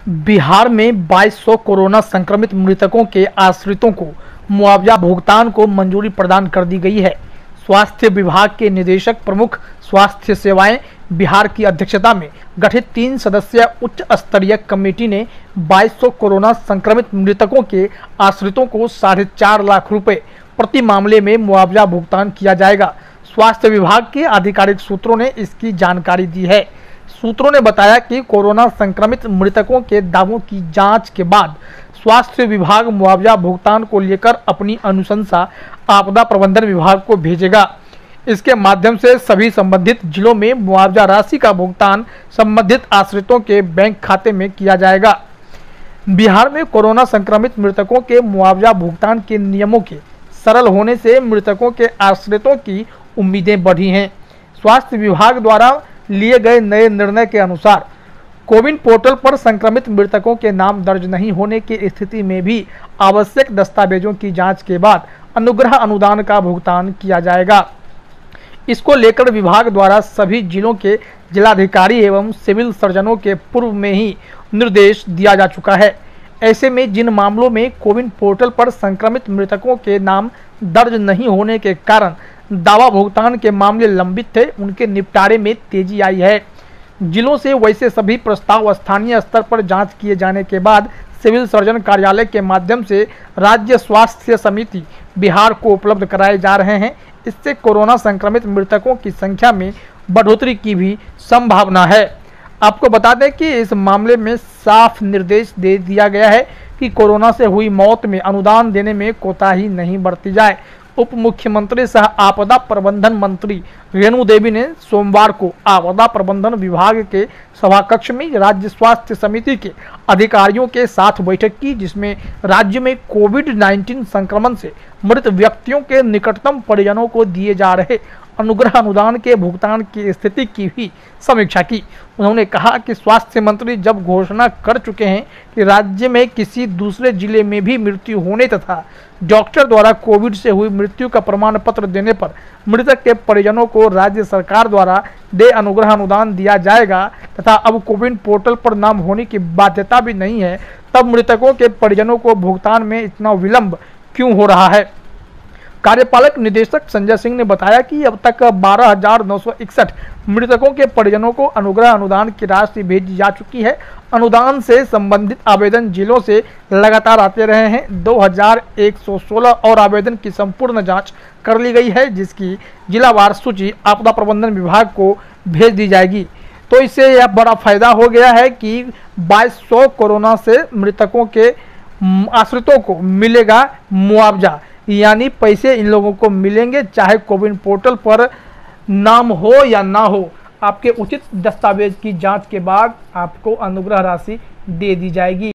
बिहार में 2200 कोरोना संक्रमित मृतकों के आश्रितों को मुआवजा भुगतान को मंजूरी प्रदान कर दी गई है। स्वास्थ्य विभाग के निदेशक प्रमुख स्वास्थ्य सेवाएं बिहार की अध्यक्षता में गठित 3 सदस्यीय उच्च स्तरीय कमेटी ने 2200 कोरोना संक्रमित मृतकों के आश्रितों को 4.5 लाख रुपए प्रति मामले में मुआवजा भुगतान किया जाएगा। स्वास्थ्य विभाग के आधिकारिक सूत्रों ने इसकी जानकारी दी है। सूत्रों ने बताया कि कोरोना संक्रमित मृतकों के दावों की जांच के बाद स्वास्थ्य विभाग मुआवजा भुगतान को लेकर अपनी अनुशंसा आपदा प्रबंधन विभाग को भेजेगा। इसके माध्यम से सभी संबंधित जिलों में मुआवजा राशि का भुगतान संबंधित आश्रितों के बैंक खाते में किया जाएगा। बिहार में कोरोना संक्रमित मृतकों के मुआवजा भुगतान के नियमों के सरल होने से मृतकों के आश्रितों की उम्मीदें बढ़ी हैं। स्वास्थ्य विभाग द्वारा लिए गए नए निर्णय के अनुसार कोविन पोर्टल पर संक्रमित मृतकों के नाम दर्ज नहीं होने की स्थिति में भी आवश्यक दस्तावेजों की जांच के बाद अनुग्रह अनुदान का भुगतान किया जाएगा। इसको लेकर विभाग द्वारा सभी जिलों के जिलाधिकारी एवं सिविल सर्जनों के पूर्व में ही निर्देश दिया जा चुका है। ऐसे में जिन मामलों में कोविन पोर्टल पर संक्रमित मृतकों के नाम दर्ज नहीं होने के कारण दावा भुगतान के मामले लंबित थे, उनके निपटारे में तेजी आई है। जिलों से वैसे सभी प्रस्ताव स्थानीय स्तर पर जांच किए जाने के बाद सिविल सर्जन कार्यालय के माध्यम से राज्य स्वास्थ्य समिति बिहार को उपलब्ध कराए जा रहे हैं। इससे कोरोना संक्रमित मृतकों की संख्या में बढ़ोतरी की भी संभावना है। आपको बता दें कि इस मामले में साफ निर्देश दे दिया गया है कि कोरोना से हुई मौत में अनुदान देने में कोताही नहीं बरती जाए। उप मुख्यमंत्री सह आपदा प्रबंधन मंत्री रेणु देवी ने सोमवार को आपदा प्रबंधन विभाग के सभाकक्ष में राज्य स्वास्थ्य समिति के अधिकारियों के साथ बैठक की, जिसमें राज्य में कोविड-19 संक्रमण से मृत व्यक्तियों के निकटतम परिजनों को दिए जा रहे अनुग्रह अनुदान के भुगतान की स्थिति की भी समीक्षा की। उन्होंने कहा कि स्वास्थ्य मंत्री जब घोषणा कर चुके हैं कि राज्य में किसी दूसरे जिले में भी मृत्यु होने तथा डॉक्टर द्वारा कोविड से हुई मृत्यु का प्रमाण पत्र देने पर मृतक के परिजनों को राज्य सरकार द्वारा दे अनुग्रह अनुदान दिया जाएगा तथा अब कोविन पोर्टल पर नाम होने की बाध्यता भी नहीं है, तब मृतकों के परिजनों को भुगतान में इतना विलंब क्यों हो रहा है। कार्यपालक निदेशक संजय सिंह ने बताया कि अब तक 12,961 मृतकों के परिजनों को अनुग्रह अनुदान की राशि भेजी जा चुकी है। अनुदान से संबंधित आवेदन जिलों से लगातार आते रहे हैं। 2,116 और आवेदन की संपूर्ण जांच कर ली गई है, जिसकी जिलावार सूची आपदा प्रबंधन विभाग को भेज दी जाएगी। तो इससे यह बड़ा फायदा हो गया है कि 2200 कोरोना से मृतकों के आश्रितों को मिलेगा मुआवजा, यानी पैसे इन लोगों को मिलेंगे, चाहे कोविन पोर्टल पर नाम हो या ना हो। आपके उचित दस्तावेज की जांच के बाद आपको अनुग्रह राशि दे दी जाएगी।